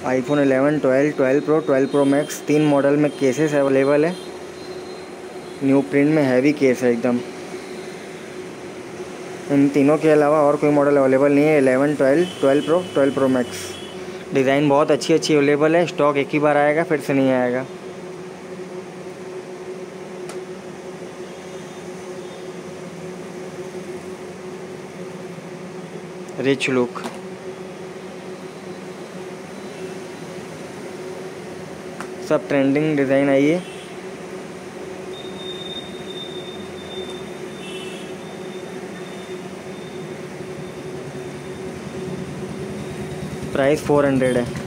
IPhone 11, 12, 12 pro, 12 pro max, 3 model में cases available है। New print में हैवी केस है एकदम। इन तीनों के अलावा और कोई मॉडल अवेलेबल नहीं है। 11, 12, 12 प्रो, 12 प्रो मैक्स। डिज़ाइन बहुत अच्छी अच्छी अवेलेबल है। स्टॉक एक ही बार आएगा, फिर से नहीं आएगा। Rich look. सब ट्रेंडिंग डिज़ाइन आई है। प्राइस 400 है।